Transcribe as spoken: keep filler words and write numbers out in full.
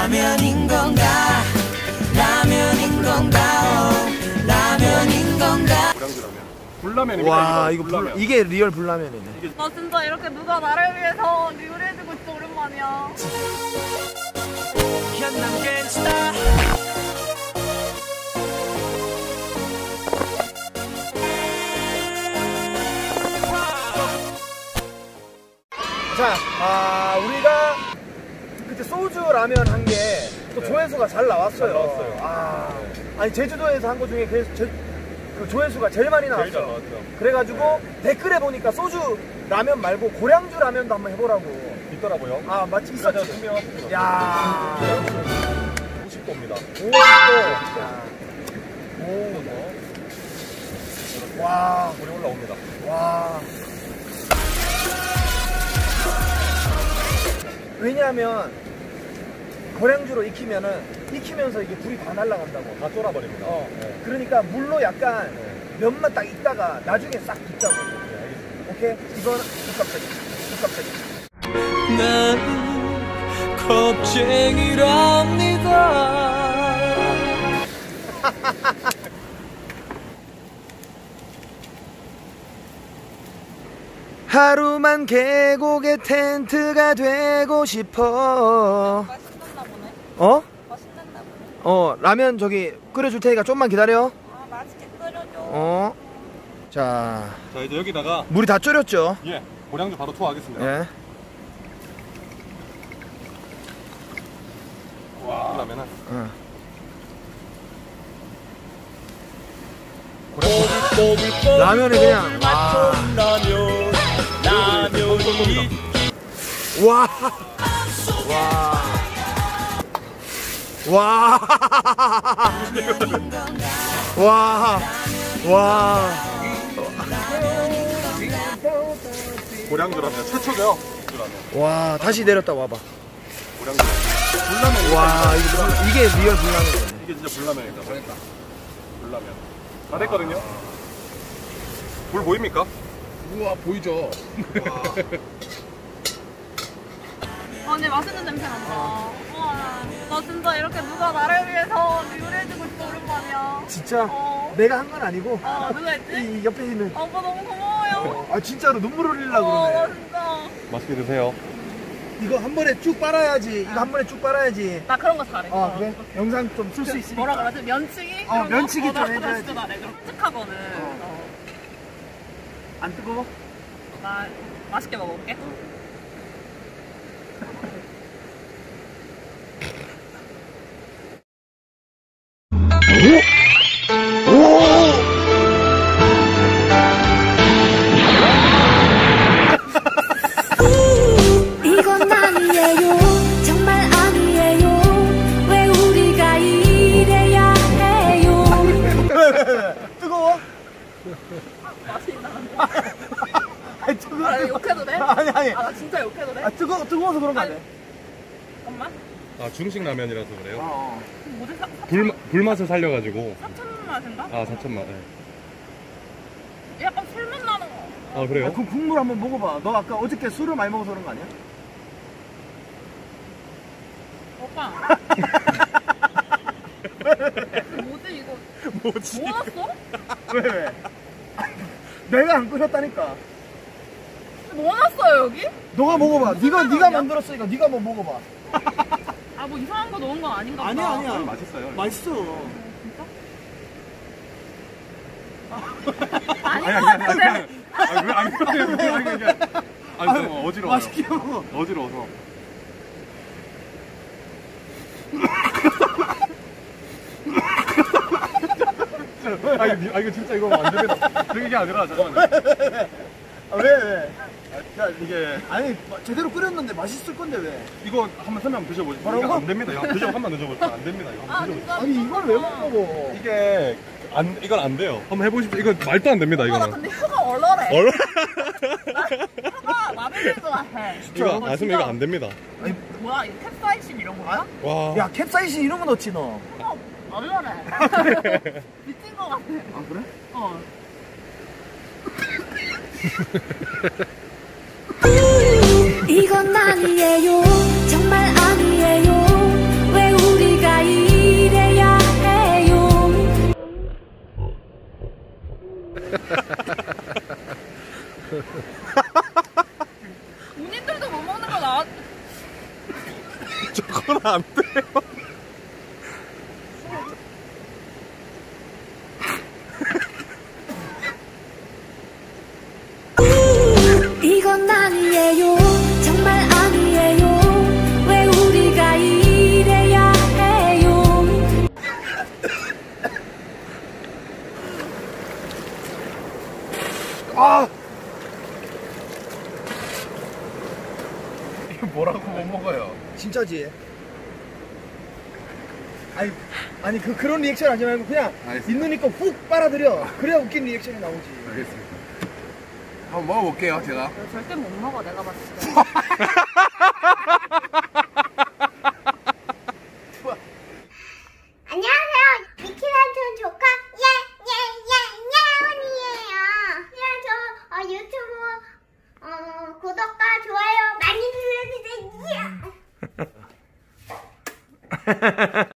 라면인 건가 라면인 건가 라면인 건가. 불라면입니다. 와 이거, 이거 불라면. 불, 이게 리얼 불라면이네. 나 진짜 이렇게 누가 나를 위해서 요리해주고 진짜 오랜만이야. 현남 갱스타. 자, 아 우리가 그때 소주 라면 한 게 또 네. 조회수가 잘 나왔어요. 잘 나왔어요. 아, 아니 제주도에서 한 거 중에 그, 제, 그 조회수가 제일 많이 나왔어요. 제일 잘 나왔죠. 그래가지고 네. 댓글에 보니까 소주 라면 말고 고량주 라면도 한번 해보라고. 있더라고요. 아 맞지 있었지. 투명하습니다. 야, 오십 도입니다. 오, 오, 와, 물이 올라옵니다. 와. 왜냐하면 고량주로 익히면은 익히면서 이게 불이 다 날아간다고. 다 쫄아버립니다. 어. 네. 그러니까 물로 약간 네. 면만 딱 익다가 나중에 싹 붓자고. 네, 알겠습니다. 오케이? 이건 두껍게. 두껍게. 나는 겁쟁이랍니다. 하루만 계곡의 텐트가 되고 싶어. 맛있었나 보네. 어? 맛있었나 보네. 어, 라면 저기 끓여줄 테니까 좀만 기다려. 아, 맛있게 끓여줘. 어. 자, 자, 이제 여기다가 물이 다 졸였죠? 예, 고량주 바로 투하하겠습니다. 예. 와, 그러면은 어. 라면이 그냥 와. 와. 와. 와. 와. 와. 고량주라면 최초죠. 라면. 와, 다시 내렸다 와봐. 고량주. 불라면. 와, 이게, 불- 이게 리얼 불라면이네. 이게 진짜 불라면이다. 그러니까. 불라면. 다 됐거든요. 불 보입니까? 우와 보이죠? 아, 근데 맛있는 냄새 난다. 우와, 나 진짜 이렇게 누가 나를 위해서 요리해주고 진짜 오랜만이야. 진짜 어. 내가 한 건 아니고 아, 누가 했지? 이 옆에 있는 아, 오빠 너무 고마워요. 아 진짜로 눈물 흘리려고 어, 나 그러네. 진짜. 맛있게 드세요. 이거 한 번에 쭉 빨아야지. 이거 한 번에 쭉 빨아야지. 나 그런 거 잘해. 아 그래? 영상 좀 쓸 수 있으니까. 뭐라 그러지? 면치기? 어, 그런 거? 면치기 어, 나 좀 그거 해줘야지. 진짜 잘해. 그럼 끔찍하거든. 어. 안 뜨거워? 나 맛있게 먹어볼게. 이건 아니에요 정말 아니에요 왜 우리가 이래야 해요. 뜨거워? 맛이 나. 아니 뜨거워. 아, 욕해도 돼? 아니 아니. 아, 나 진짜 욕해도 돼? 아 뜨거 뜨거워서 그런 거 아니야? 잠깐만. 아, 중식 라면이라서 그래요? 어. 뭐지? 사, 불, 불맛을 살려가지고. 사천 맛인가? 아, 사천맛. 네. 약간 술맛 나는 거. 아, 아, 그래요? 그럼 국물 한번 먹어봐. 너 아까 어저께 술을 많이 먹어서 그런 거 아니야? 오빠. 뭐지 이거? 뭐지? 뭐 왔어? 왜 왜? 내가 안 끓였다니까. 뭐 놨어요 여기? 너가 먹어봐. 네가 네가 아니야? 만들었으니까 네가 한번 먹어봐. 아, 뭐 이상한 거 넣은 건 아닌가 보다. 아니야 아니야. 맛있어요. 맛있어. 아닌 아니, 것 아니, 아니, 같은데. 아니. 아니, 왜안 그래요? 왜 아니, 아니, 아니. 아니, 너무 어지러워요. 맛있게 먹어. 어지러워서. 아, 이거, 아, 이거 진짜 이거 안 됩니다. 그게 아니라, 잠깐만요. 아, 왜 왜? 야, 이게, 아니 제대로 끓였는데 맛있을 건데 왜? 이거 한번 설명 드셔보세요. 뭐라고? 이거 안 됩니다. 이거 드셔, 한번 드셔보세요. 안 됩니다. 이거 아, 한번 드셔보세요. 진짜. 아니 이걸 왜 못 먹어? 이게, 안, 이건 안 돼요. 한번 해보십시오. 이거 말도 안 됩니다, 아, 나 이거는. 근데 혀가 얼얼해. 얼 나 혀가 마비되지 해. 이거 어, 안 쓰면 이거 안 됩니다. 아니, 뭐야, 이거 캡사이신 이런 거야? 와. 야 캡사이신 이런 거 넣지 너. 어, 얼얼해. 미친 거 같아. 아 그래? 어. 이건 아니에요 정말 아니에요 왜 그건 안 돼요. 이건 아니에요 정말 아니에요 왜 우리가 이래야 해요 아 이거 뭐라고 못 먹어요. 진짜지? 아니 아니 그 그런 리액션 하지 말고 그냥 알겠습니다. 있는 이거 훅 빨아들여. 그래야 웃긴 리액션이 나오지. 알겠습니다. 한번 먹어볼게요, 제가. 절대 못 먹어 내가 봤을 때. 안녕하세요. 미키란촌 조카 예예예예원이에요. 그냥 저 어, 유튜브 어, 구독과 좋아요 많이 눌러주세요.